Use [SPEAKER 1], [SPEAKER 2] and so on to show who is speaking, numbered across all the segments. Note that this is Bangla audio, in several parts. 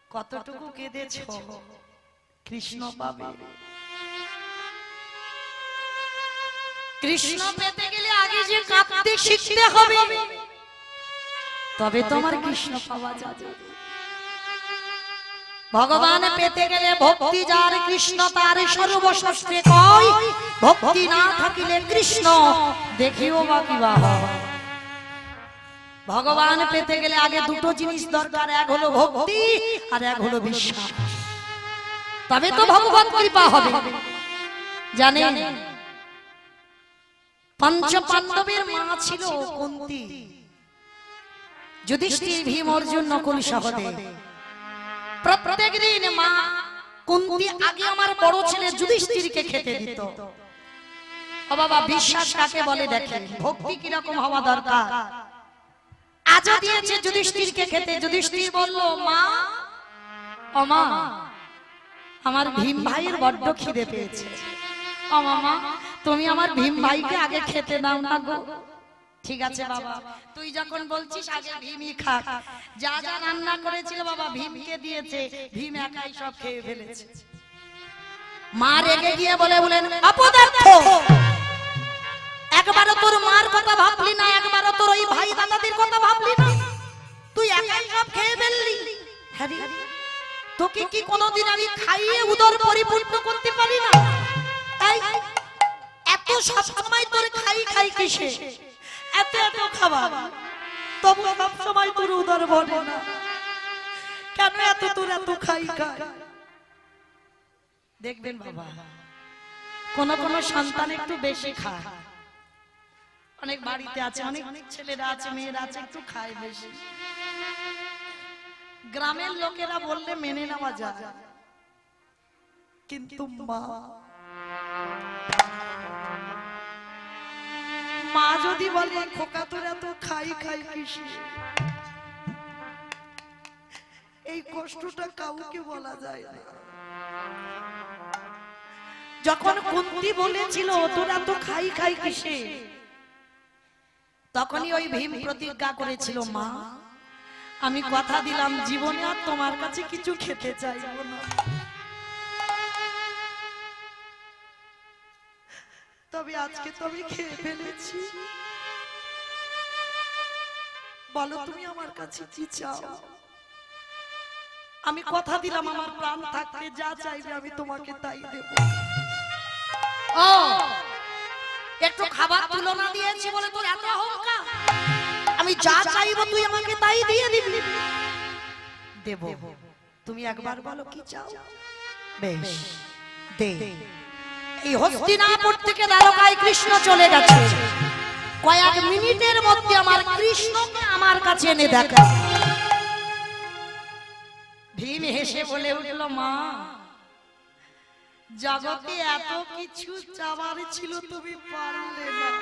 [SPEAKER 1] কতটুকু কেঁদেছ কৃষ্ণ পাবে। কৃষ্ণ পেতে গেলে আগে যে কাঁদতে শিখতে হবে, তবে তোমার কৃষ্ণ পাওয়া যাবে। ভগবান পেতে গেলে ভক্তি যার কৃষ্ণ তার সর্বশাস্ত্রে কয়, ভক্তি না থাকিলে কৃষ্ণ দেখিও বা কিবা হয়। ভগবান পেতে গেলে আগে দুটো জিনিস দরকার, এক হলো ভক্তি আর এক হলো বিশ্বাস, তবে তো ভগবান কৃপা হবে। জানেন পঞ্চ পাণ্ডবের মা ছিল কুন্তী, যুধিষ্ঠির, ভীম, অর্জুন, নকুল, সহদেব। প্রত্যেক দিন মা কুন্তী আগে আমার বড় ছেলে যুধিষ্ঠিরকে খেতে দিত। ও বাবা, বিশ্বাস কাকে বলে দেখেন, ভক্তি কিরকম হওয়া দরকার। আজও দিয়েছে যুধিষ্ঠিরকে খেতে। যুধিষ্ঠির বলল, মা ও মা, আমার ভীম ভাইয়ের বড্ড খিদে পেয়েছে। ও মামা, তুমি আমার ভীম ভাইকে আগে খেতে দাও না গো। ঠিক আছে বাবা, তুই যখন বলছিস আগে ভীমই খাক। যা যা রান্না করেছিল বাবা ভীমকে দিয়েছে, ভীম একাই সব খেয়ে ফেলেছে। মা রেগে গিয়ে বলেন, অপদার্থ, একবারও তোর মার কথা ভাবলি না, একবারও তোর ওই ভাই দাদাদের কথা ভাবলি না, তুই একাই সব খেয়ে ফেললি। হ্যাঁ, তোকে কি কোনোদিন আমি খাইয়ে উদর পরিপূর্ণ করতে পারি না? এত সব সময় তোর খাই খাই কিসে? এত এত খাবার, তবু সব সময় তোর উদর ভরে না কেন? এত তোর এত খাই খাই। দেখবেন বাবা, কোন কোন সন্তান একটু বেশি খায়। অনেক বাড়িতে আছে, অনেক ছেলেরা আছে, মেয়েরা আছে, একটু খায় বেশি। গ্রামের লোকেরা বললে মেনে নেওয়া যায়, কিন্তু মা যদি বলে খোকা তোর এত খাই খাই কিসে, এই কষ্টটা কাউকে বলা যায় না। যখন কুন্তী বলেছিল তোরা তো খাই খাই কিসে, তখনই ওই ভীম প্রতিজ্ঞা করেছিল, মা আমি কথা দিলাম জীবনে আর তোমার কাছে কিছু খেতে চাইব না। তবে আজকে তো আমি খেয়ে ফেলেছি, বলো তুমি আমার কাছে কি চাও? আমি কথা দিলাম আমার প্রাণ থাকতে যা চাইবে আমি তোমাকে তাই দেব। ও একটু খাবার তুলনা দিয়েছি বলে তোর এত অহংকার? আমি যা চাইবো তুই আমাকে তাই দিয়ে দিবি? দেব। তুমি একবার বলো কি চাও? বেশ দে। এই হস্তিনাপুর থেকে দ্বারকায় কৃষ্ণ চলে গেছে, কয়েক মিনিটের মধ্যে আমার কৃষ্ণকে আমার কাছে এনে দেখা। ভীম হেসে বলে উঠল, মা জগতে এত কিছু চাওয়ার ছিল তুমি পারলে না,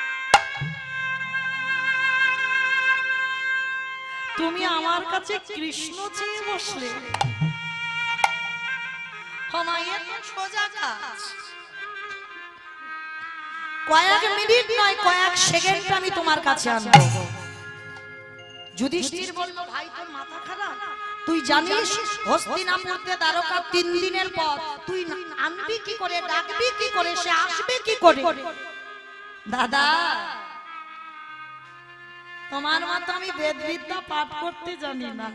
[SPEAKER 1] তুমি আমার কাছে কৃষ্ণ চেয়ে বসলে। সোজা কাজ, কয়েক মিনিট নয় কয়েক সেকেন্ড আমি তোমার কাছে আনবো। যুধিষ্ঠির বলল, ভাই তোর মাথা খারাপ? তুই জানিস হস্তিনাপুরতে দ্বারকা 3 দিনের পর তুই আনবি কি করে, ডাকবি কি করে, সে আসবে কি করে? দাদা তোমার মতো আমি বেদবিদ্যা পাঠ করতে জানি না,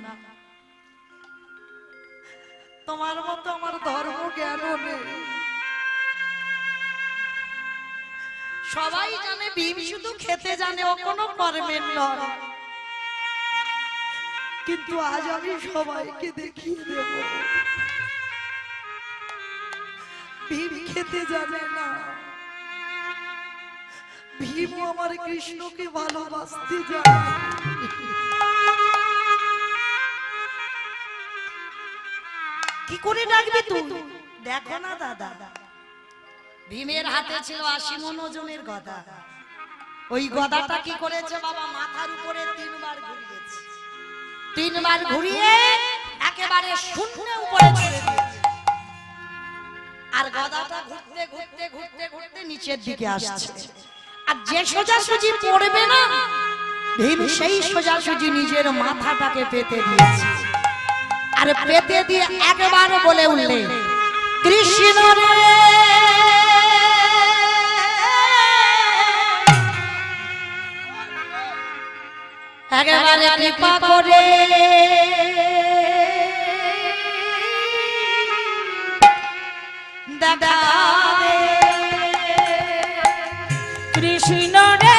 [SPEAKER 1] তোমার মতো আমার ধর্ম জ্ঞানও নেই। সবাই জানে ভীম শুধু খেতে জানে, ও কোনো কর্মের নয়। কিন্তু আজ আমি সবাইকে দেখিয়ে দেব ভীম খেতে জানে না, ভীম আমার কৃষ্ণকে ভালোবাসতে জানে। কি করে ডাকবি তুই? দেখো না দাদা, ভীমের হাতে ছিল 80 মণ ওজনের গদা। ওই গদাটা কি করেছে বাবা, মাথার উপরে 3 বার ঘুরিয়েছে, 3 বার ঘুরিয়ে একেবারে শূন্য উপরে ছেড়ে দিয়েছে। আর গদাটা ঘুরতে ঘুরতে ঘুরতে ঘুরতে নিচের দিকে আসছে। আর যে সোজাসুজি পড়বে না, ভীম সেই সোজাসুজি নিজের মাথাটাকে পেতে দিয়েছে। আর পেতে দিয়ে একবার বলে উঠলে কৃষ্ণ রে একবারে কৃপা করে দেখা দে
[SPEAKER 2] কৃষ্ণ রে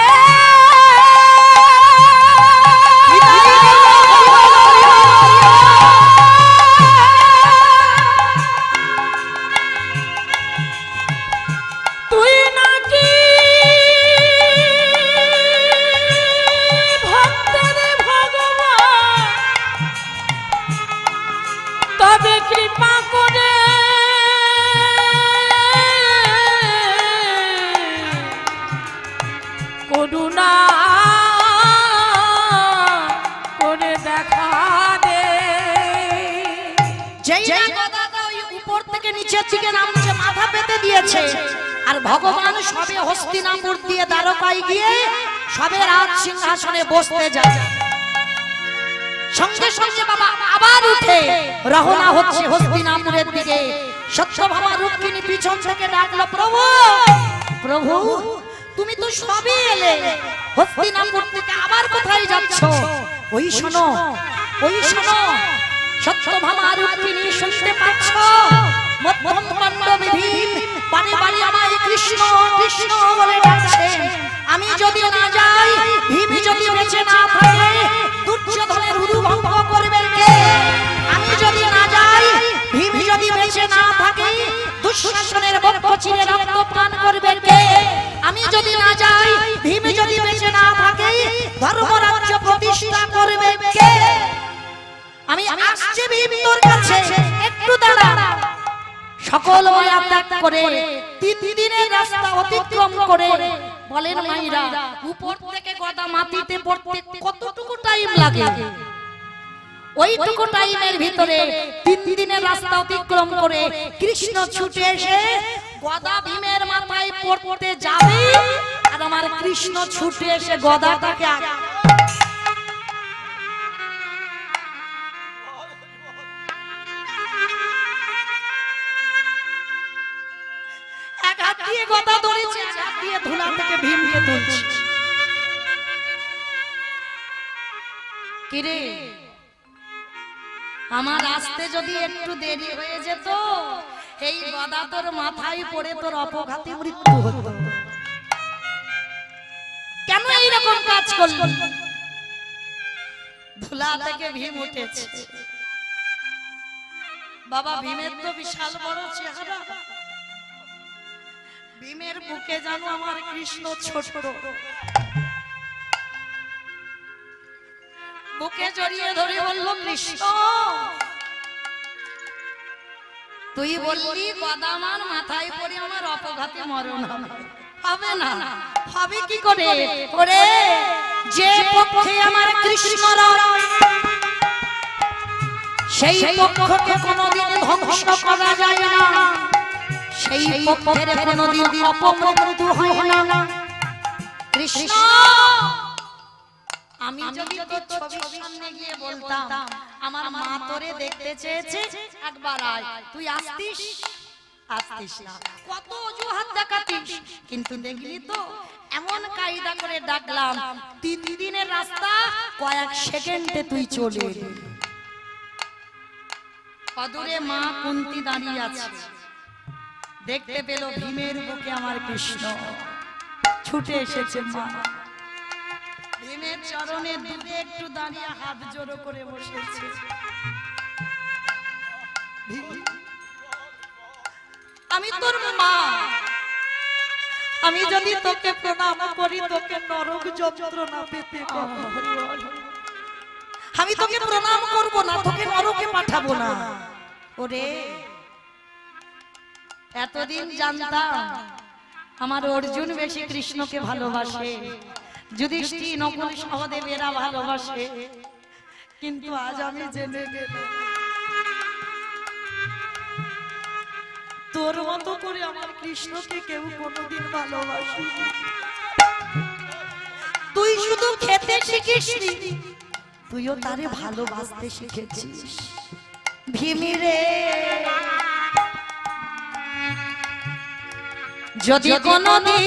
[SPEAKER 1] মাথা পেতে দিয়েছে আর ভগবান সবে হস্তিনাপুর দিয়ে দ্বারকায় গিয়ে সবে রাজ সিংহাসনে বসতে যায় সঙ্গে সঙ্গে বাবা আবার উঠে রওনা হচ্ছে হস্তিনাপুরের দিকে সত্যভামা রুক্মিণী পিছন থেকে ডাকলো প্রভু প্রভু তুমি তো সবে এলে হস্তিনাপুর থেকে আবার কোথায় যাচ্ছ ওই শোনো সত্যভামা রুক্মিণী শুনতে পাচ্ছ মধ্যম পাণ্ডব ভীম পানে পানে আমায় কৃষ্ণ কৃষ্ণ বলে ডাকছে আমি যদি না যাই ভীম যদি বেঁচে না থাকে দুর্যোধনের উরু ভঙ্গ করবে কে আমি যদি না যাই ভীম যদি বেঁচে না থাকে দুঃশাসনের বক্ষ চিরে রক্ত পান করবে কে আমি যদি না যাই ভীম যদি বেঁচে না থাকে ধর্মরাজ্য প্রতিষ্ঠা করবে কে আমি আসছি ভীম তোর কাছে একটু দাঁড়া সকল মায়া ত্যাগ করে 3 দিনের রাস্তা অতিক্রম করে বলেন মাইরা উপর থেকে গদা মাটিতে পড়তে কতটুকু টাইম লাগে ওইটুকু টাইমের ভিতরে 3 দিনের রাস্তা অতিক্রম করে কৃষ্ণ ছুটে এসে গদা ভীমের মাথায় পড়তে যাবে আর আমার কৃষ্ণ ছুটে এসে গদাটাকে দিয়ে গদা ধরেছে দিয়ে ধুলা থেকে ভীমকে তুলছে কিরে আমার আসতে যদি একটু দেরি হয়ে যেত এই গদা তোর মাথায় পড়ে তোর অপঘাতে মৃত্যু হতো কেন এই রকম কাজ করলি ধুলা থেকে ভীম উঠেছে বাবা ভীমের তো বিশাল বড় চেহারা ভীমের বুকে জানো আমার কৃষ্ণ ছোট বুকে জড়িয়ে ধরে বলল কৃষ্ণ তুই বললি গদামার মাথায় পড়ে আমার অপঘাতে মরণ হবে না হবে কি করে ওরে যে পক্ষে আমার কৃষ্ণ সেই পক্ষকে কোনোদিন ধ্বংস করা যায় না সেই পক্ষের কোনোদিন অপমৃত্যু হয় না কৃষ্ণ আমি যদি তোর ছবির সামনে গিয়ে বলতাম আমার মা তোরে দেখতে চেয়েছে একবার আয় তুই আসতিস না কত অজুহাত দেখাতিস কিন্তু দেখলি তো এমন কায়দা করে ডাকলাম 3 দিনের রাস্তা কয়েক সেকেন্ডে তুই চলে এলি অদূরে মা কুন্তি দাঁড়িয়ে আছে দেখতে পেল ভীমের বুকে আমার কৃষ্ণ ছুটে এসেছে মা ভীমের চরণে দূরে একটু দাঁড়িয়ে হাত জোড়ো করে বসেছে আমি তোর মা আমি যদি তোকে প্রণাম করি তোকে নরক যন্ত্রণা পেতে আমি তোকে প্রণাম করব না তোকে নরকে পাঠাবো না ওরে এতদিন জানতাম আমার অর্জুন বেশি কৃষ্ণকে ভালোবাসে যুধিষ্ঠির নকুল সহদেব এরা ভালোবাসে কিন্তু আজ আমি জেনে গেলাম তোর মতো করে আমার কৃষ্ণকে কেউ কোনোদিন ভালোবাসেনি তুই শুধু খেতে শিখিসনি তুইও তারে ভালোবাসতে শিখেছিস ভীমিরে যদি কোনদিন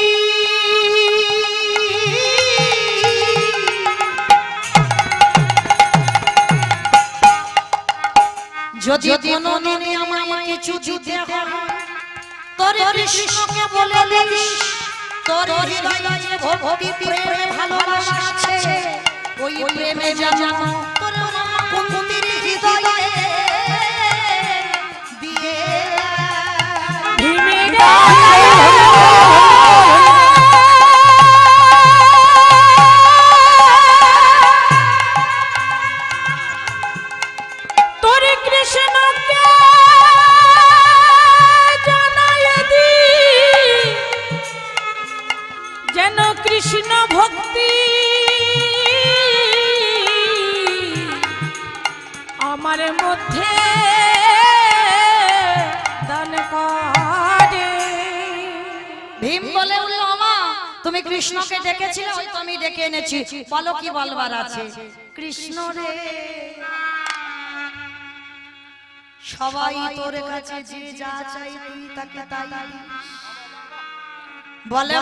[SPEAKER 1] যদি কোনদিন আমায় কিছু দিতে হয় তোর কৃষ্ণকে বলে দিস তোর হৃদয়ে যে ভক্তি প্রেমে ভালোবাসা আছে ওই প্রেমে যেন তোর কুন্তির হৃদয়ে দিয়ে ভীমিরে
[SPEAKER 2] কৃষ্ণ ভক্তি আমার মধ্যে দান করে।
[SPEAKER 1] ভীম বলে উঠল মা তুমি কৃষ্ণকে ডেকেছিলে ওই তো আমি ডেকে এনেছি বলো কি বলবার আছে। কৃষ্ণ রে সবাই তোর কাছে যে যা চাই তুই তাকে তাই বলে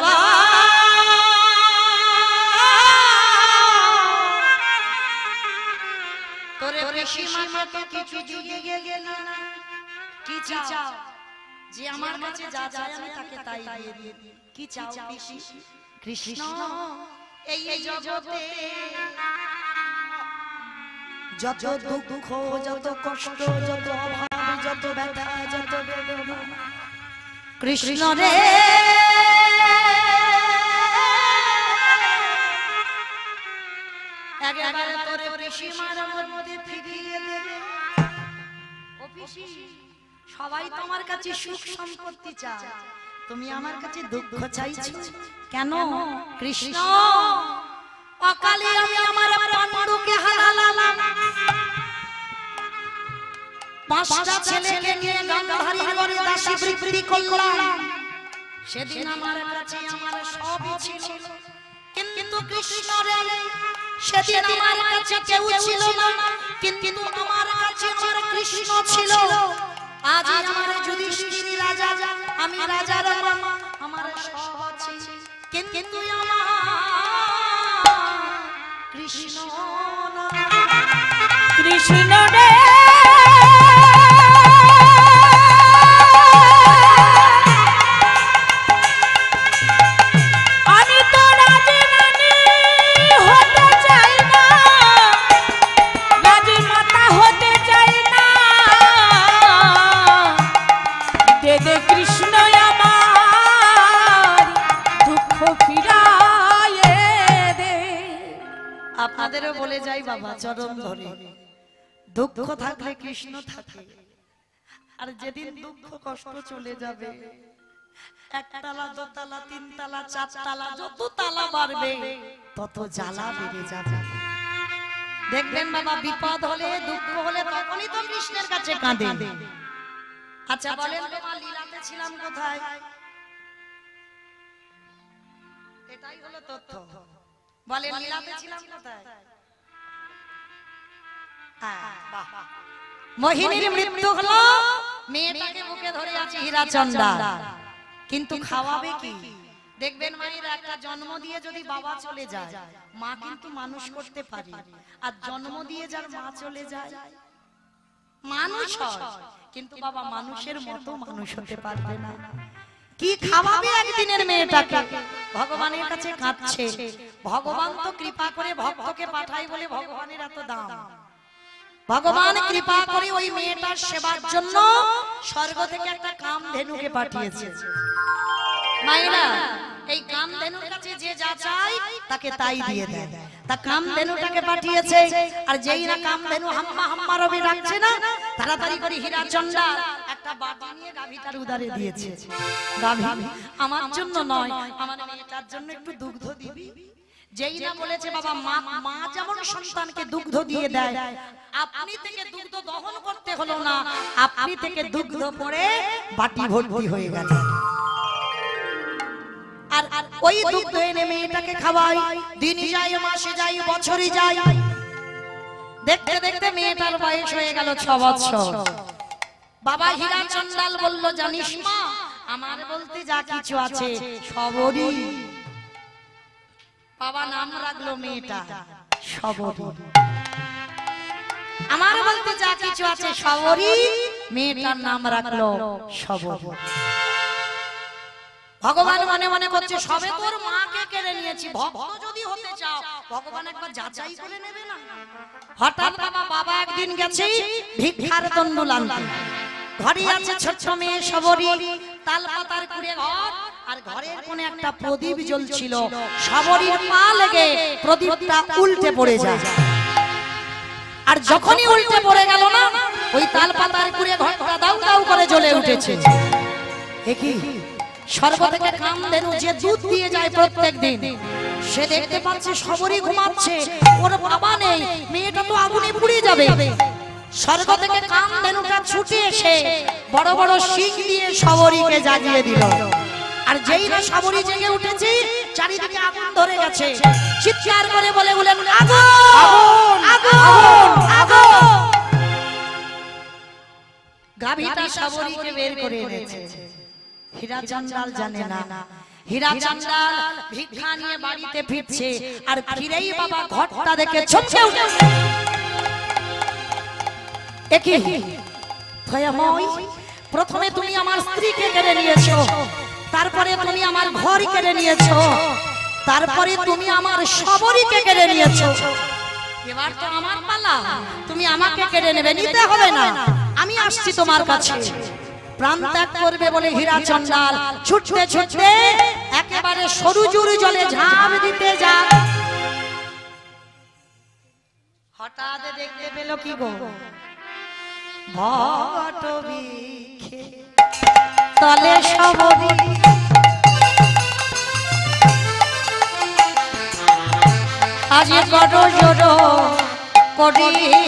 [SPEAKER 1] তোরে পিসিমা তো কিছু দিয়ে গেল না কি চাও যে আমার কাছে যা চাই আমি তাকে তাই দিয়ে দিই কি চাও পিসি। কৃষ্ণ এই জগতে যত দুঃখ যত কষ্ট যত অভাব যত ব্যথা যত বেদনা কৃষ্ণ রে একেবারে তোরে পিসিমার মধ্যে ফিরিয়ে দেবে। ও পিসি সবাই তোমার কাছে সুখ সম্পত্তি চায় তুমি আমার কাছে দুঃখ চাইছো কেন? কৃষ্ণ অকালে আমি আমার পাণ্ডুকে হারালাম পাঁচটা ছেলেকে নিয়ে গান্ধারীর ঘরে দাসী বৃত্তি করলাম সেদিন আমার কাছে আমার সবই ছিল কিন্তু কৃষ্ণ রে সেদিন আমার কাছে কেউ ছিল না কিন্তু আমার কাছে আমার কৃষ্ণ ছিল। আজ আমার যুধিষ্ঠির রাজা আমি রাজার মা আমার সব আছে কিন্তু আমার কৃষ্ণ
[SPEAKER 2] কৃষ্ণ রে
[SPEAKER 1] আপনাদেরও বলে যাই বাবা চরণ ধরে দুঃখ থাকলে কৃষ্ণ থাকে আর যেদিন দুঃখ কষ্ট চলে যাবে একতলা দোতলা তিনতলা চারতলা যত তালা বাড়বে তত জ্বালা বেড়ে যাবে। দেখবেন বাবা বিপদ হলে দুঃখ হলে তখনই তো কৃষ্ণের কাছে কাঁদে। আচ্ছা বলেন তোমার লীলাতে ছিলাম কোথায়? এটাই হলো তথ্য। বলেন লীলাতে ছিলাম কোথায়? মোহিনীর মৃত্যু হলো মেয়েটাকে বুকে ধরে আছে হীরাচন্দা কিন্তু খাওয়াবে কি? দেখবেন মায়েরা একটা জন্ম দিয়ে যদি বাবা চলে যায় মা কিন্তু মানুষ করতে পারে আর জন্ম দিয়ে যার মা চলে যায় মানুষ হয় কিন্তু বাবা মানুষের মতো মানুষ হতে পারবে না। কি খাওয়াবে একদিনের মেয়েটাকে? ভগবানের কাছে কাঁদছে ভগবান তো কৃপা করে ভক্তকে পাঠায় বলে ভগবানের এত দাম। ভগবান কৃপা করে ওই মেয়েটার সেবার জন্য স্বর্গ থেকে একটা কামধেনুকে পাঠিয়েছে। মায়েরা এই কামধেনুর কাছে যে যা চায় তাকে তাই দিয়ে দেয়। তা কামধেনুটাকে পাঠিয়েছে আর যেই না কামধেনু হাম্মা হাম্মা রবে ডাকছে না তাড়াতাড়ি করে হীরাচন্দা একটা বাটি নিয়ে গাভীটার উদারে দিয়েছে। গাভী আমার জন্য নয় আমার মেয়েটার জন্য একটু দুগ্ধ দিবি। যেই না বলেছে বাবা মা যেমন সন্তানকে দুগ্ধ দিয়ে দেয় আপনি থেকে দুগ্ধ দহন করতে হলো না আপনি থেকে দুগ্ধ পড়ে বাটি ভর্তি হয়ে গেল। আর ওই দুগ্ধ এনে মেয়েটাকে খাওয়াই দিনই যায় মাসে যায় বছরই যায় দেখতে দেখতে মেয়েটার বয়স হয়ে গেল 6 বছর। বাবা হীরা চন্দাল বলল, জানিস মা, আমার বলতে যা কিছু আছে সবরই। বাবা নাম রাখলো মেয়েটা সবরী। আমার বলতে যা কিছু আছে সবরী, মেয়েটার নাম রাখলো সবরী। ভগবান মনে মনে করছে, সবে তোর মাকে কেড়ে নিয়েছি, ভক্ত যদি হতে চাও ভগবান একবার যাচাই করে নেবে না। হঠাৎ বাবা একদিন গেছে ভিক্ষার তন্ডুল আনতে। ঘরে আছে ছোট্ট মেয়ে সবরী, তাল পাতার কুড়ে ঘর, আর ঘরের কোণে একটা প্রদীপ জ্বলছিল। সবরীর পা লেগে প্রদীপটা উল্টে পড়ে যায়। আর যখনই উল্টে পড়ে গেল না, ওই তাল পাতার কুড়ে ঘরটা দাউ দাউ করে জ্বলে উঠেছে। একই স্বর্গ থেকে কামধেনু যে দুধ দিয়ে যায় প্রত্যেক দিন, সে দেখতে পাচ্ছে সবরী ঘুমাচ্ছে, ওর বাবা নেই, মেয়েটা তো আগুনে পুড়ে যাবে। স্বর্গ থেকে কামধেনুটা ছুটে এসে বড় বড় শিং দিয়ে সবরীকে জাগিয়ে দিল। আর যেই না সবরী জেগে উঠেছে, চারিদিকে আগুন ধরে গেছে। চিৎকার করে বলে উঠলেন, আগুন আগুন আগুন। গাভীটা সবরীকে বের করে এনেছে। হীরা চন্দাল জানে না। হীরা চন্দাল ভিক্ষা নিয়ে বাড়িতে ফিরছে, আর ফিরেই বাবা ঘরটা দেখে চমকে উঠে, একই দয়াময়, প্রথমে তুমি আমার স্ত্রীকে কেড়ে নিয়েছো, তারপরে তুমি আমার ঘর কেড়ে নিয়েছো, তারপরে তুমি আমার সবরীকে কেড়ে নিয়েছো, এবার তো আমার পালা, তুমি আমাকে কেড়ে নেবে। নিতে হবে না, আমি আসছি তোমার কাছে। প্রাণ ত্যাগ করবে বলে হীরা চন্দাল ছুটতে ছুটতে একেবারে সরুজুর জলে ঝাঁপ দিতে যায়। হঠাৎ দেখতে পেল কি গো, বটবৃক্ষে তলে সবরী, আজ বড় জোর করি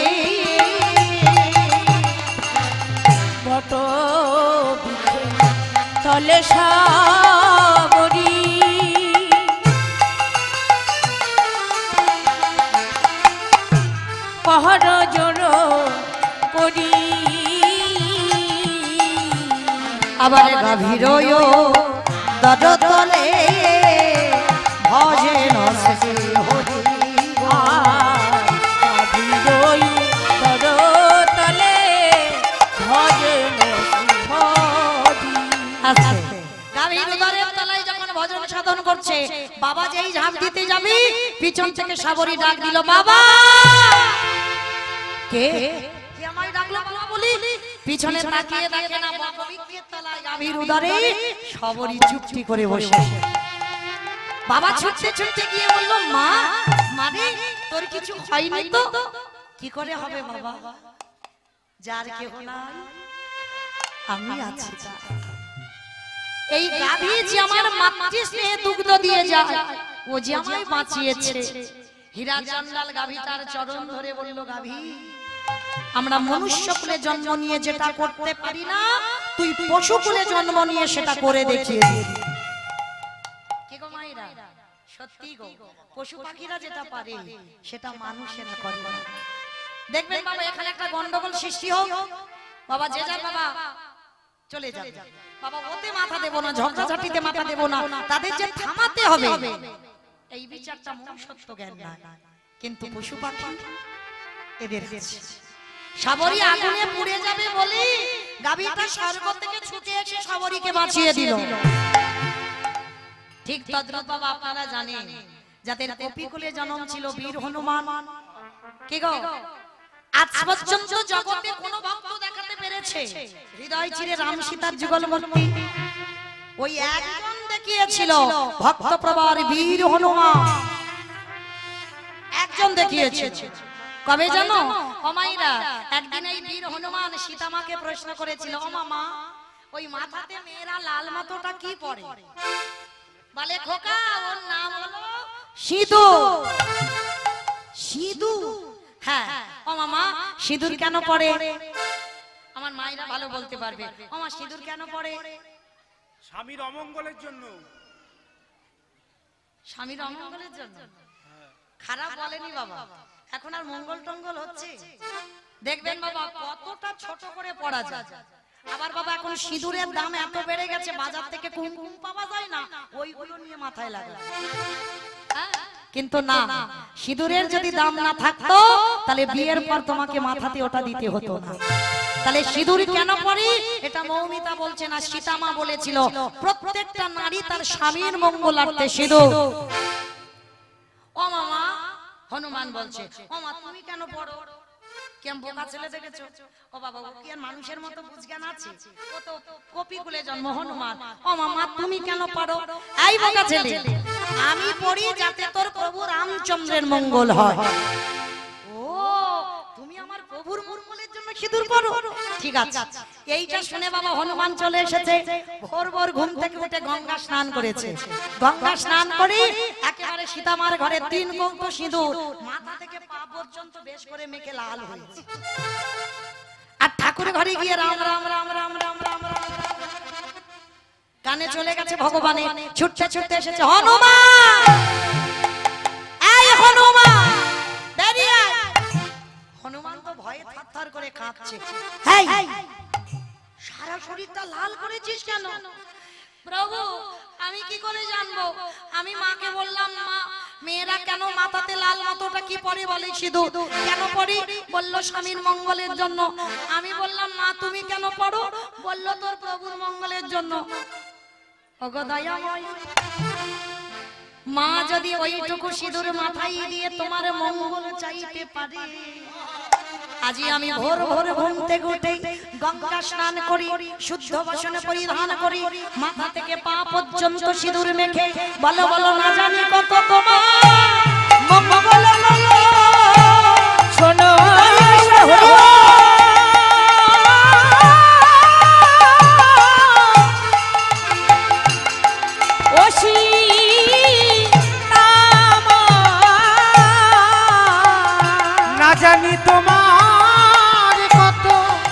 [SPEAKER 2] বটবৃক্ষে তলে সবরী, পহর জোর করি।
[SPEAKER 1] আবার গাভীর দরতলে ভজে নসে হরি,
[SPEAKER 2] তলে ভজে
[SPEAKER 1] গাভীর উদরের তলায় যখন ভজন সাধন করছে, বাবা যেই ঝাঁপ দিতে যাবে, পিছন থেকে সবরী ডাক দিল, বাবা। কে আমায় ডাকলো বাবা বলি? পিছনে তাকিয়ে দেখে না, বটবৃক্ষের তলায় গাভীর উদরে সবরী চুপটি করে বসে। বাবা ছুটতে ছুটতে গিয়ে বলল, মা, মানে তোর কিছু হয়নি তো? কি করে হবে বাবা, যার কেহ নাই আমি আছি। এই গাভী যে আমার মাতৃ স্নেহে দুগ্ধ দিয়ে যায়, ও যে আমায় বাঁচিয়েছে। হীরা চন্দাল গাভীটার চরণ ধরে বলল, গাভী, আমরা মনুষ্য কুলে জন্ম নিয়ে যেটা করতে পারি না, তুই পশু কুলে জন্ম নিয়ে সেটা করে দেখিয়ে দিবি। কি গো মায়েরা, সত্যি গো, পশু পাখিরা যেটা পারে সেটা মানুষেরা করে না। দেখবেন বাবা, এখানে একটা গন্ডগোল সৃষ্টি হোক, বাবা যে যার বাবা চলে যাবে, বাবা ওতে মাথা দেব না, ঝগড়াঝাটিতে মাথা দেব না, তাদের যে থামাতে হবে এই বিচারটা মনুষ্যত্ব জ্ঞান না। কিন্তু পশু পাখি এদের সবরী আগুনে পুড়ে যাবে বলে গাভীটা স্বর্গ থেকে ছুটে এসে সবরীকে বাঁচিয়ে দিল। ঠিক তদ্রূপ বাবা আপনারা জানেন, যাদের কপিকুলে জন্ম ছিল বীর হনুমান, কি গো, আজ পর্যন্ত জগতে কোনো ভক্ত দেখাতে পেরেছে হৃদয় চিরে রাম সীতার যুগল মুক্তি? ওই একজন দেখিয়েছিল, ভক্ত প্রবর বীর হনুমান একজন দেখিয়েছে। কবে জানো ও মাইরা? একদিন এই বীর হনুমান সীতামাকে প্রশ্ন করেছিল, ও মামা, ওই মাথাতে মেয়েরা লাল মাথাটা কি পরে? বলে, খোকা, ওর নাম হলো সিঁদুর। সিঁদুর? হ্যাঁ। ও মামা, সিঁদুর কেন পড়ে? আমার মায়েরা ভালো বলতে পারবে। ও মা, সিঁদুর কেন পড়ে?
[SPEAKER 3] স্বামীর অমঙ্গলের জন্য।
[SPEAKER 1] স্বামীর অমঙ্গলের জন্য? খারাপ বলেনি বাবা, এখন আর মঙ্গল টঙ্গল হচ্ছে? দেখবেন বাবা কতটা ছোট করে পড়া যায়। আবার বাবা এখন সিঁদুরের দাম এত বেড়ে গেছে, বাজার থেকে কুমকুম পাওয়া যায় না, ওইগুলো নিয়ে মাথায় লাগা। কিন্তু না, সিঁদুরের যদি দাম না থাকতো তাহলে বিয়ের পর তোমাকে মাথাতে ওটা দিতে হতো না। তাহলে সিঁদুর কেন পরি? এটা মৌমিতা বলছে না, সীতামা বলেছিল প্রত্যেকটা নারী তার স্বামীর মঙ্গলার্থে সিঁদুর। ও মামা, হনুমান বলছে ও মা তুমি কেন পড়ো? কেমন বোকা ছেলে দেখেছো? ও বাবা, ও কি আর মানুষের মতো বুঝজ্ঞান আছে? ও তো কপি কুলে জন্ম হনুমান। ও মামা তুমি কেন পড়ো? এই বোকা ছেলে, আমি পড়ি যাতে তোর প্রভু রামচন্দ্রের মঙ্গল হয়। ও তুমি আমার প্রভুর মঙ্গলের জন্য সিঁদুর পরো? ঠিক আছে। এইটা শুনে বাবা হনুমান চলে এসেছে, ভোর ভোর ঘুম থেকে উঠে গঙ্গা স্নান করেছে। গঙ্গা স্নান করে একেবারে সীতামার ঘরে 3 কৌটো সিঁদুর মাথা থেকে পা পর্যন্ত বেশ করে মেখে লাল হয়েছে। আর ঠাকুর ঘরে গিয়ে রাম রাম রাম রাম রাম রাম রাম কানে চলে গেছে ভগবানের। ছুটতে ছুটতে এসেছে হনুমান, এই হনুমান বেরিয়ে আয়। হনুমান তো ভয়ে থরথর করে কাঁপছে। এই সারা শরীরটা লাল করেছিস কেন? প্রভু আমি কি করে জানবো? আমি মাকে বললাম মা মেয়েরা কেন মাথাতে লাল মতোটা কি পরে? বলে সিঁদুর। কেন পরি? বললো স্বামীর মঙ্গলের জন্য। আমি বললাম মা তুমি কেন পড়ো? বললো তোর প্রভুর মঙ্গলের জন্য। ওগো দয়াময়, মা যদি ওইটুকু সিঁদুর মাথায় দিয়ে তোমার মঙ্গল চাইতে পারে, আজি আমি ভোর ভোর ঘুম থেকে উঠে গঙ্গা স্নান করি, শুদ্ধ বসন পরিধান করি, মাথা থেকে পা পর্যন্ত সিঁদুর মেখে বলো বলো না জানি কত তোমার মঙ্গল
[SPEAKER 2] শোনো
[SPEAKER 3] না জানি তোমার কত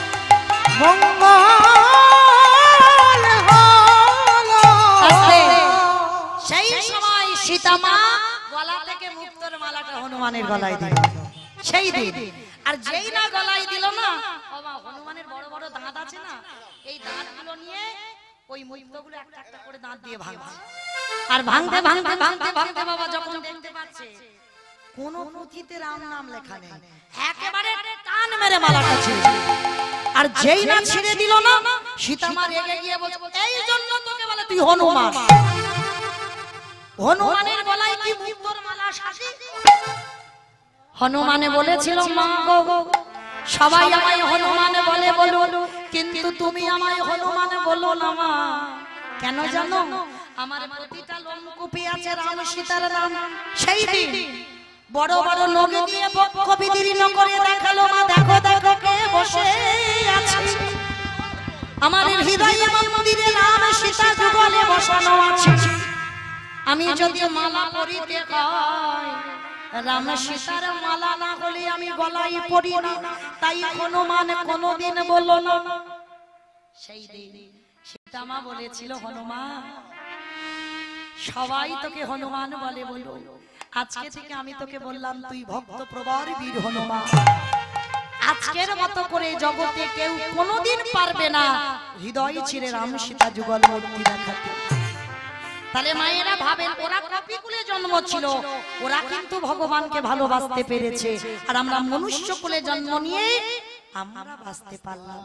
[SPEAKER 3] মঙ্গল হলো।
[SPEAKER 1] সেই সময় সীতামা গলা থেকে মুক্তোর মালাটা হনুমানের গলায় দিল সেই দিন। আর যেই না গলায় দিল না, বাবা হনুমানের বড় বড় দাঁত আছে না, এই দাঁতগুলো নিয়ে ওই মুক্তোগুলো একটা একটা করে দাঁত দিয়ে ভাঙছে। আর ভাঙতে ভাঙতে ভাঙতে ভাঙতে বাবা যখন দেখতে পাচ্ছে কোন পুঁথিতে রাম নাম লেখা নেই, একেবারে টান মেরে মালাটা ছিঁড়ে। আর যেই না ছিঁড়ে দিল না, সীতামা রেগে গিয়ে বলছে এই জন্য তোকে বলে তুই হনুমান। হনুমানের গলায় কি মুক্তোর মালা শাসি? হনুমানে বলেছিল মা গো সবাই আমায় হনুমান বলে বলো, কিন্তু তুমি আমায় হনুমান বলো না মা। কেন জানো? আমার প্রতিটা লোমকূপে আছে রাম সীতার নাম। সেই দিন বড় বড় লোক দিয়ে বক্ষ বিদীর্ণ করে দেখালো মা দেখো দেখো কে বসে আছে। আমার হৃদয়ে মন্দিরে রাম সীতা যুগলে বসানো আছে। আমি যদি মালা পরিতে হয়, রাম সীতার মালা না হলে আমি গলায় পরি না, তাই হনুমান কোনোদিন বললো না। সেই দিন সীতামা বলেছিল হনুমান সবাই তোকে হনুমান বলে বলো, আজকে থেকে আমি তোকে বললাম তুই ভক্ত প্রবর বীর হনুমান। আজকের মতো করে জগতে কেউ কোনোদিন পারবে না হৃদয় ছিঁড়ে রাম সীতা যুগল মূর্তি দেখাতে। তাহলে মায়েরা ভাবেন ওরা কপিকুলে জন্ম ছিল, ওরা কিন্তু ভগবানকে ভালোবাসতে পেরেছে, আর আমরা মনুষ্য কুলে জন্ম নিয়ে আমরা বাঁচতে পারলাম।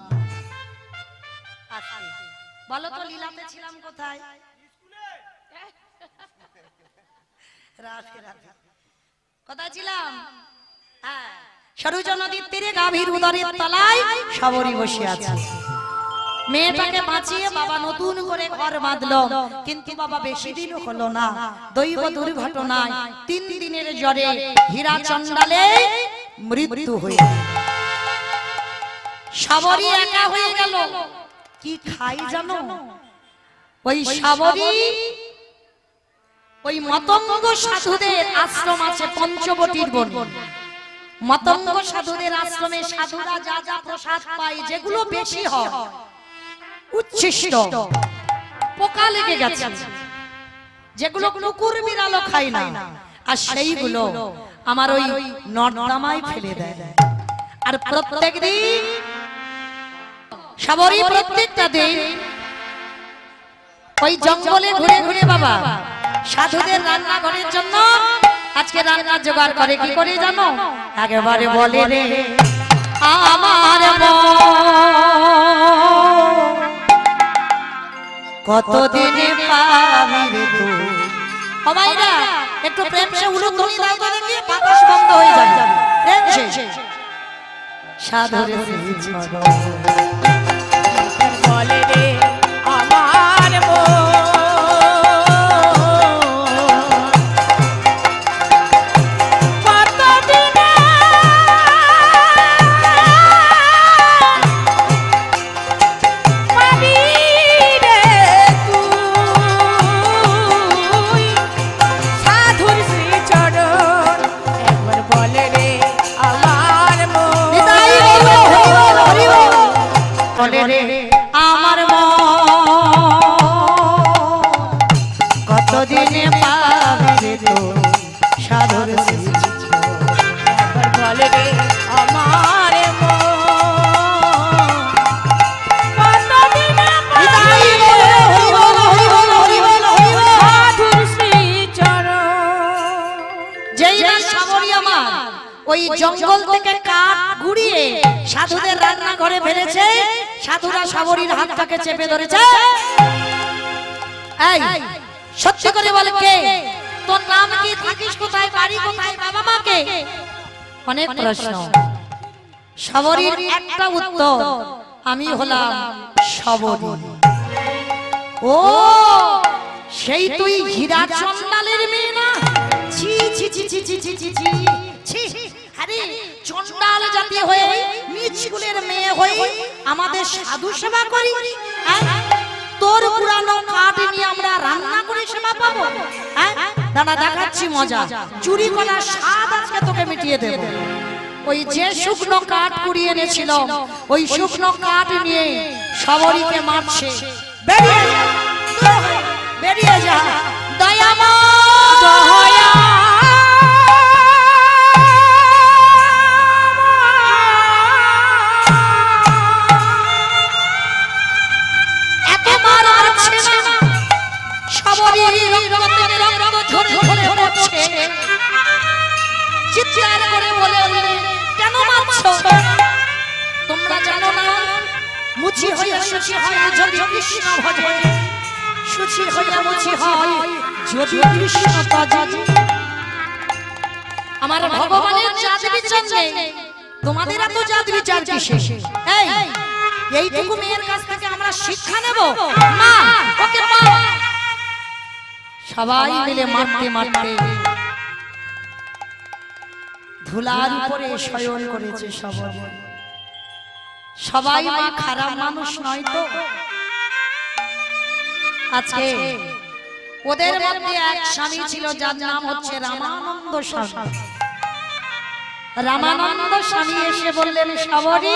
[SPEAKER 1] বলো তো লীলাতে ছিলাম কোথায়? কোথায় ছিলাম? হ্যাঁ, সরযূ নদীর তীরে গাভীর উদরের তলায় সবরী বসে আছে। মেয়েটাকে বাঁচিয়ে বাবা নতুন করে ঘর বাঁধলো, কিন্তু বাবা বেশি দিন হলো না, দৈব দুর্ঘটনায় 3 দিনের জ্বরে হীরা চণ্ডালে মৃত্যু হয়ে সবরী একা হয়ে গেল। কি খাই জানো? ওই সবরী ওই মতঙ্গ সাধুদের আশ্রম আছে পঞ্চবটির বন। মতঙ্গ সাধুদের আশ্রমে সাধুরা যা যা প্রসাদ পায়, যেগুলো বেশি হয় উচ্ছিষ্ট পোকা লেগে গেছে, যেগুলো কুকুর বিড়ালও খায় না, আর সেইগুলো আমার ওই নর্দমায় ফেলে দেয়। আর প্রত্যেক দিন সাবরী প্রত্যেকটা দিন ওই জঙ্গলে ঘুরে ঘুরে বাবা সাধুদের রান্নাঘরের জন্য আজকে রান্না জোগাড় করে। কি করে জানো? একেবারে বলে রে আমার কতদিনে পাবি রে তুই। ও ভাইরা একটু প্রেম সে উলুধ্বনি দাও তো দেখি, বাতাস বন্ধ হয়ে যাবে। প্রেম সে সাধুরে
[SPEAKER 2] বলে রে আমার
[SPEAKER 1] আমার কতদিনে পাবি রে তুই সাধুর
[SPEAKER 2] বলে রে আমার
[SPEAKER 1] ওই জঙ্গল থেকে কাঠ গুড়িয়ে সাধুদের রান্না ঘরে ফেলেছে। সাধুরা সাবরীর হাতটাকে চেপে ধরেছে। এই সত্যি করে বল, কে তোর নাম কি, থাকিস কোথায়, বাড়ি কোথায়, বাবা মা কে? অনেক প্রশ্ন। সাবরীর একটা উত্তর, আমি হলাম সাবরী। ও সেই তুই হীরা চন্ডালের মেয়ে না? ছি ছি ছি ছি ছি ছি ছি ছি ছি। আরে চন্ডাল জাতি হয়ে নিচকুলের মেয়ে হয়ে আমাদের সাধু সেবা করি? তোর পুরানো কাঠ নিয়ে আমরা রান্না করে সেবা পাবো? দাদা দেখাচ্ছি মজা, চুরি করার স্বাদ আজকে তোকে মিটিয়ে দেব। ওই যে শুকনো কাঠ কুড়িয়ে এনেছিল, ওই শুকনো কাঠ নিয়ে সাবরীকে মারছে। বেরিয়ে যা, বেরিয়ে যা দয়াময় দয়া। চিৎকার করে বলে, কেন মারছো? তোমরা জানো না মুচি হয়ে শুচি হয় যদি কৃষ্ণ ভজে, শুচি হয়ে মুচি হয় যদি কৃষ্ণ তজে। আমার ভগবানের জাত বিচার নেই, তোমাদের এত জাত বিচার কিসে? এইটুকু মেয়ের কাছ থেকে আমরা শিক্ষা নেব? মা ওকে মা। সবাই মিলে মারতে মারতে ধুলার উপরে শয়ন করেছে সাবরী। সবাই মা খারাপ মানুষ নয় তো? আজকে ওদের মধ্যে এক স্বামী ছিল যার নাম হচ্ছে রামানন্দ স্বামী। রামানন্দ স্বামী এসে বললেন, সাবরী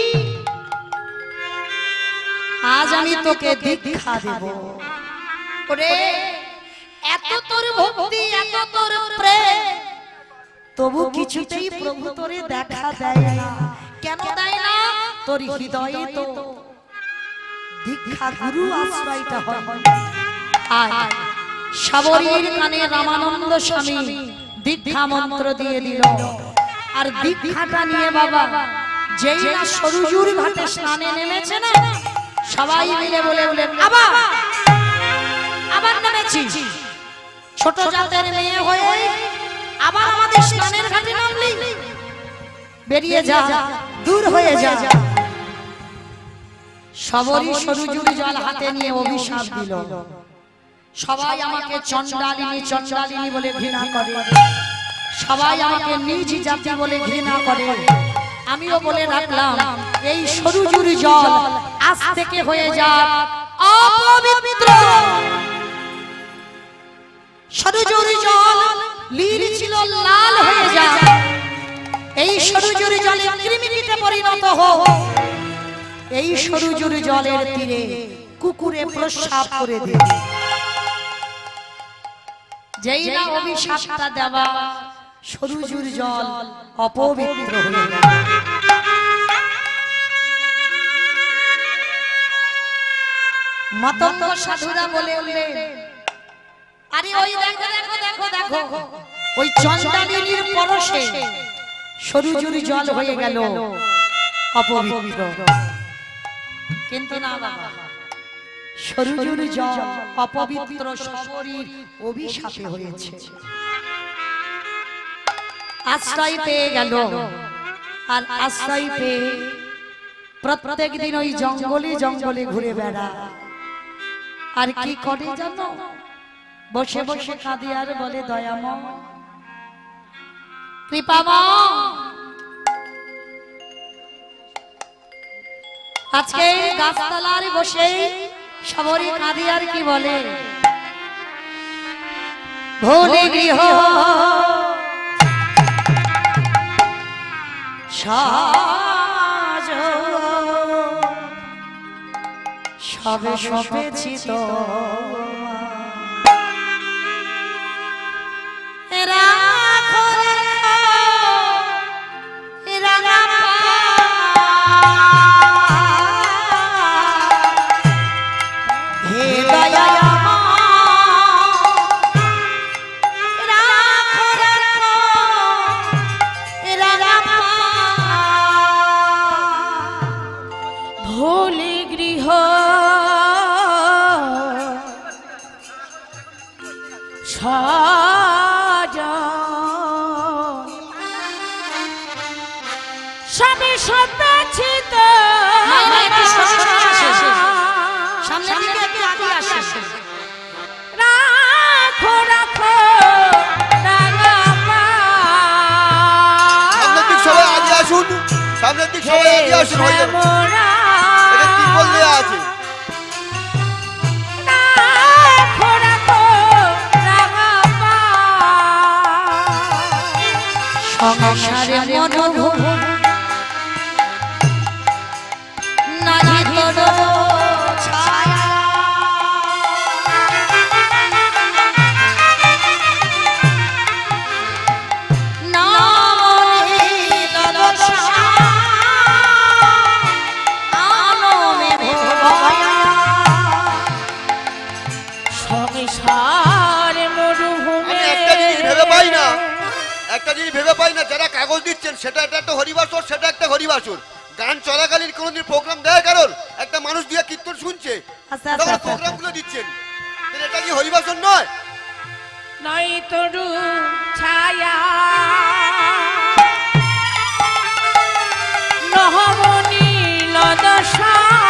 [SPEAKER 1] আজ আমি তোকে দীক্ষা দেব। ওরে এত তোর ভক্তি, এত তোর প্রেম, তবু কিছুতেই প্রভু তোরে দেখা দেয় না। কেন দেয় না? তোর হৃদয়ে তো দীক্ষা গুরু আশ্রয়টা হয়। আর সাবরীর কানে রামানন্দ স্বামী দীক্ষা মন্ত্র দিয়ে দিল। আর দীক্ষাটা নিয়ে বাবা যেই না সরুজুর ঘাটে স্নানে নেমেছে না, সবাই মিলে বলে বলে আবার আবার নেমেছি। ছোট জাতের মেয়ে হয়ে আবার আমাদের স্নানের ঘাটে নামলি? বেরিয়ে যা, দূর হয়ে যা। সাবরী সরুজুর জল হাতে নিয়ে অভিশাপ দিল, সবাই আমাকে চন্ডালিনী চন্ডালিনী বলে ঘৃণা করে, সবাই আমাকে নিজ জাতি বলে ঘৃণা করে। আমিও বলে রাখলাম এই সরুজুর জল আজ থেকে হয়ে যাক অপবিত্র। সরুজুর জল লীল ছিল লাল হয়ে যাক, এই সরুজুর জলে কৃমিকীটে পরিণত হোক। এই সরুজুর জলের তীরে কুকুরে প্রস্রাব করে দেবে। যেই না অভিশাপটা দেওয়া, সরুজুর জল অপবিত্র হয়ে গেল। মাতঙ্গ সাধুরা বলে উঠলেন, আরে ওই দেখো দেখো দেখো দেখো, ওই চন্দ্রানীর পরশে সরুজুর জল হয়ে গেল অপবিত্র। কিন্তু না বাবা, সরুজুর জল অপবিত্র শবরীর অভিশাপে হয়েছে। আশ্রয় পেয়ে গেল, আর আশ্রয় পেয়ে প্রত্যেক দিন ওই জঙ্গলে জঙ্গলে ঘুরে বেড়া। আর কি করে জানো, বসে বসে কাঁদে আর বলে, দয়াময় কৃপাময়, আজকে গাছতলার বসে সবরই কাঁদে আর কি বলে, ভুলে গৃহ সাজ সবে সপেছি তো
[SPEAKER 4] সামনের দিক সবাই আগে আসুন, হয়ে যাবে। এটা কি বললে আছে?
[SPEAKER 1] সংসারে মনোভব নাহি তোর ছায়া, না মনে ললসা আনমে ভয়া, সংসারে মরুভূমি।
[SPEAKER 4] একটা জিনিস ভেবে পাই না, একটা জিনিস ভেবে পাই না, যারা কাগজ দিচ্ছেন সেটা একটা হরিবাসর, সেটা একটা হরিবাসর। গান চলাকালীন কোনোদিন প্রোগ্রাম দেয় কারণ একটা মানুষ দিয়ে কীর্তন শুনছে, তখন প্রোগ্রামগুলো দিচ্ছেন, এটা কি হরিবাসর নয়?
[SPEAKER 2] নাই তরু ছায়া নহমনি লদশা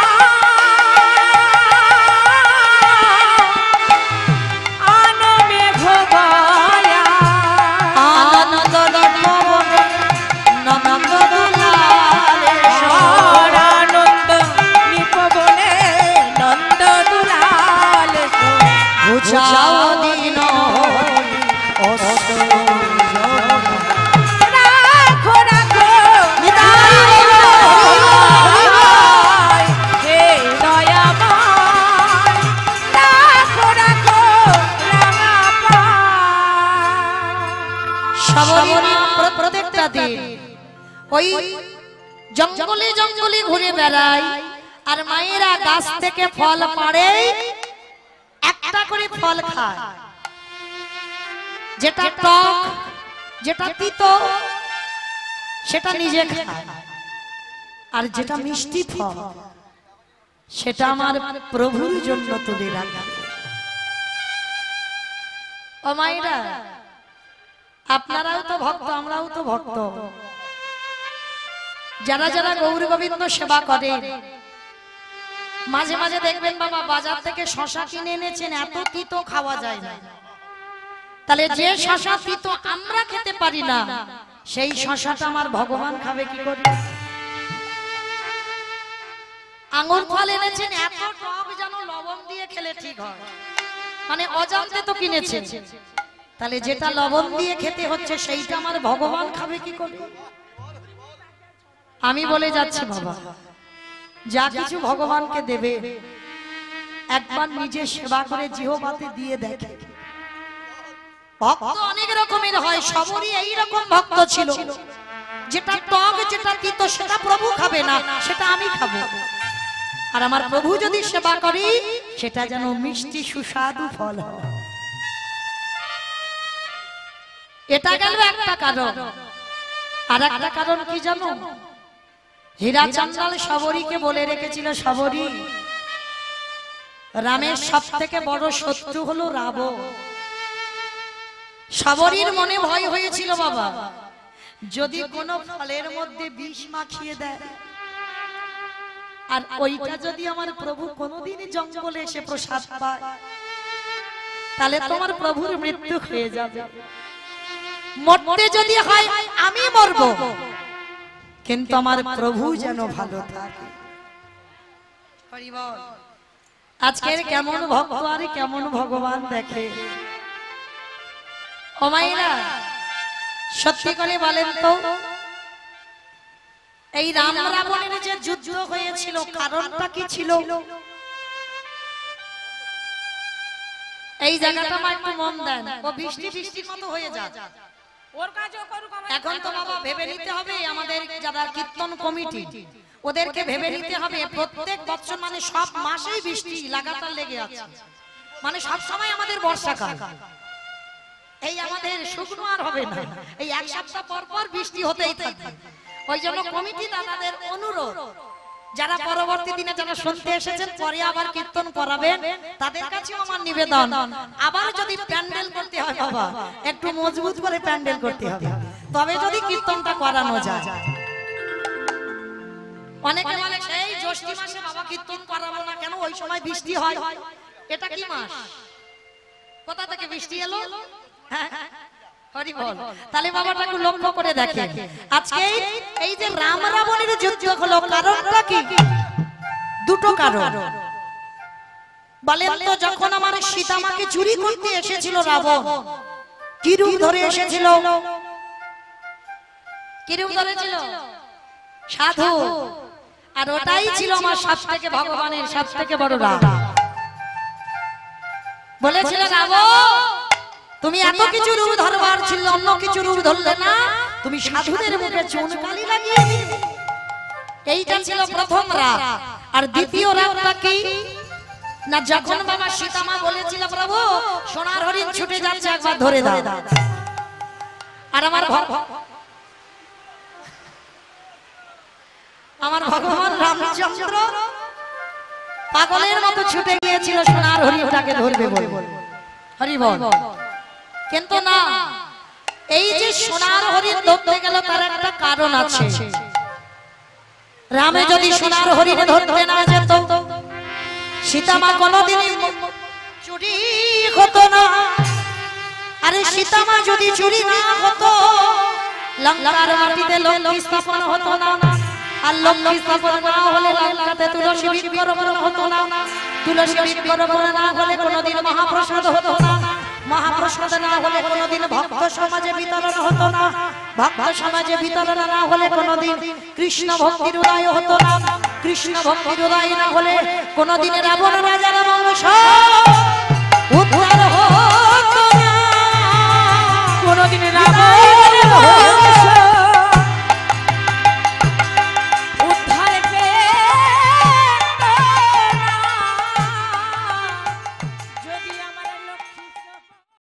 [SPEAKER 1] ওই জঙ্গলে জঙ্গলে ঘুরে বেড়ায়, আর মায়েরা গাছ থেকে ফল পাড়ে একটা করে ফল খায়, যেটা টক যেটা তিতো সেটা নিজে খায়, আর যেটা মিষ্টি ফল সেটা আমার প্রভুর জন্য তুলে রাখে। ও মায়েরা, আপনারাও তো ভক্ত, আমরাও তো ভক্ত। যারা যারা গৌর গোবিন্দ সেবা করে, মাঝে মাঝে দেখবেন বাবা বাজার থেকে শশা কিনে এনেছেন, এত তিতো খাওয়া যায় না। তাহলে যে শশা তিতো আমরা খেতে পারি না, সেই শশাটা আমার ভগবান খাবে কি করে? আঙ্গুর ফল এনেছেন, এত টক যেন লবণ দিয়ে খেলে ঠিক হয়, মানে অজান্তে তো কিনেছেন। তাহলে যেটা লবণ দিয়ে খেতে হচ্ছে সেইটা আমার ভগবান খাবে কি করে? আমি বলে যাচ্ছি বাবা, যা কিছু ভগবানকে দেবে একবার নিজে সেবা করে জিহ্বাতে দিয়ে দেখে, ভক্ত অনেক রকমের হয়, সবরই এই রকম ভক্ত ছিল যেটা টক যেটা তিতো সেটা প্রভু খাবে না, সেটা আমি খাবো। আর আমার প্রভু যদি সেবা করি সেটা যেন মিষ্টি সুস্বাদু ফল হয়। এটা গেল একটা কারণ। আর একটা কারণ কি জানো? হীরা চান্দাল সবরীকে বলে রেখেছিল, সবরী রামের সব থেকে বড় শত্রু হলো রাবণ। সবরীর মনে ভয় হয়েছিল বাবা, যদি কোনো ফলের মধ্যে বিষ মাখিয়ে দেয় আর ওইটা যদি আমার প্রভু কোনোদিন জঙ্গলে এসে প্রসাদ পায় তাহলে তোমার প্রভুর মৃত্যু হয়ে যাবে। মরতে যদি হয় আমি মরব, কিন্তু আমার প্রভু যেন ভালো থাকে। আজকের কেমন ভক্ত আর কেমন ভগবান দেখে। ও মায়েরা, সত্যি করে বলেন তো, এই রাম রাবণের যে যুদ্ধ হয়েছিল কারণটা কি ছিল? এই জায়গাটা মা একটু মন দেন, ও বৃষ্টি বৃষ্টির মতো হয়ে যায়। এখন তো বাবা ভেবে নিতে হবে, আমাদের যারা কীর্তন কমিটি ওদেরকে ভেবে নিতে হবে, প্রত্যেক বছর মানে সব মাসেই বৃষ্টি লাগাতার লেগে আছে, মানে সব সময় আমাদের বর্ষাকাল। এই আমাদের শুকনো আর হবে না, এই এক সপ্তাহ পর পর বৃষ্টি হতেই থাকবে। ওই জন্য কমিটি দাদাদের অনুরোধ, যারা পরবর্তী দিনে যারা শুনতে এসেছেন পরে আবার কীর্তন করাবেন তাদের কাছেও আমার নিবেদন, আবার যদি প্যান্ডেল করতে হয় বাবা একটু মজবুত করে প্যান্ডেল করতে হবে, তবে যদি কীর্তনটা করানো যায়। অনেকে বলে সেই জ্যৈষ্ঠ মাসে বাবা কীর্তন করাবো না কেন, ওই সময় বৃষ্টি হয়। এটা কি মাস? কোথা থেকে বৃষ্টি এলো? হরি বল। তাহলে বাবাটাকে লক্ষ্য করে দেখে, আজকে এই যে রাম রাবণের যুদ্ধ হলো কারণটা কি? দুটো কারণ। বলেন তো, যখন আমার সীতা মাকে চুরি করতে এসেছিল রাবণ, কি রূপ ধরে এসেছিল? কি রূপ ধরেছিল? সাধু। আর ওটাই ছিল আমার সব থেকে ভগবানের সব থেকে বড় রাম। বলেছিল রাবণ, তুমি এত কিছু রূপ ধরবার ছিল, অন্য কিছু রূপ ধরলে না, তুমি সাধুদের মুখে চুন কালি লাগিয়ে দিলে। এইটা ছিল প্রথম রাত। আর দ্বিতীয় রাতটা কি না, যখন বাবা সীতা মা বলেছিল প্রভু সোনার হরিণ ছুটে যাচ্ছে একবার ধরে দাও, আর আমার ভগবান রামচন্দ্র পাগলের মতো ছুটে গিয়েছিল সোনার হরিণটাকে ধরবে বলে। হরি বল। কিন্তু না, এই যে সোনার হরিণ ধরতে গেল তার একটা কারণ আছে। রামে যদি সোনার হরিণ ধরতে না যেত সীতা মা কোনোদিনই চুরি হতো না। আরে সীতা মা যদি চুরি না হতো লঙ্কার মাটিতে লক্ষ্মী স্থাপন হতো না, আর লক্ষ্মী স্থাপন না হলে লঙ্কাতে তুলসী বৃক্ষরোপণ হতো না, তুলসী বৃক্ষরোপণ না হলে কোনোদিন মহাপ্রসাদ হতো না, মহাপ্রসাদ না হলে কোনোদিন ভক্ত সমাজে বিতরণ হতো না, ভক্ত সমাজে বিতরণ না হলে কোনোদিন কৃষ্ণ ভক্তির উদয় হতো না, কৃষ্ণ ভক্তির উদয় না হলে কোনোদিন রাবণ রাজার বংশ